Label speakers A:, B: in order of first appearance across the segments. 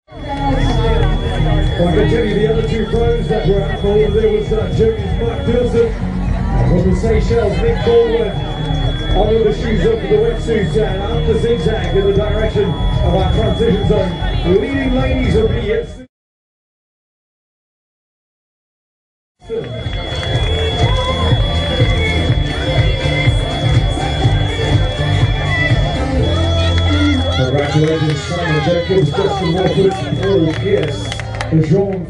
A: Well, I can tell you the other two pros that were out for, there was Germany's Mark Dillson, from the Seychelles, Nick Baldwin, under the shoes up for the wetsuit, and up the zigzag in the direction of our transition zone. The leading ladies will be here soon. Congratulations, Simon Jacobs, Justin Walford, Paul Pierce, and Jean.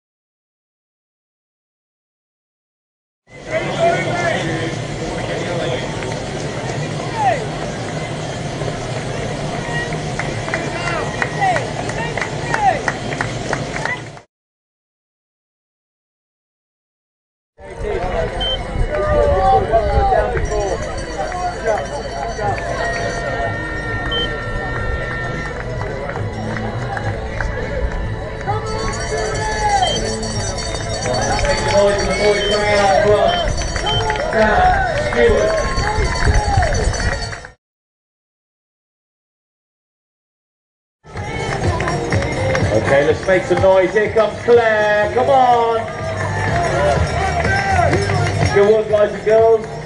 B: Okay, let's make some noise. Here comes Claire. Come on. Good work, guys and girls.